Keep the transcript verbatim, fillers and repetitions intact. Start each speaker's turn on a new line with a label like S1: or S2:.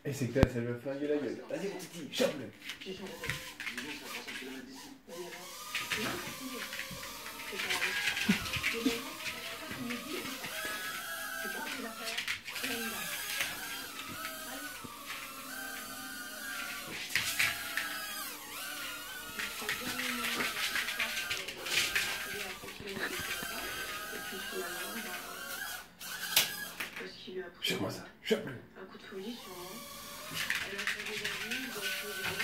S1: Et c'est que là, ça lui a flingué la gueule. Vas-y, mon titi, chope-le. Chope-moi ça, chope-le.
S2: Un coup de folie sur moi. Elle a fait des amis, donc